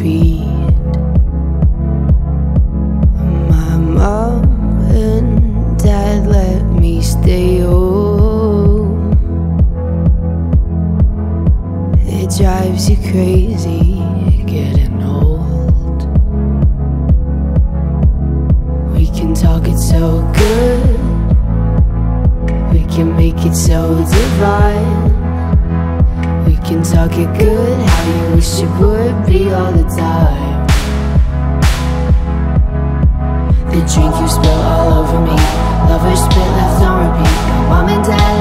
feet. My mom and dad let me stay home. It drives you crazy getting old. We can talk it so good, we can make it so divine. We can talk it good, how you wish it would be all the time. The drink you spill all over me, lovers spit left on repeat. Mom and dad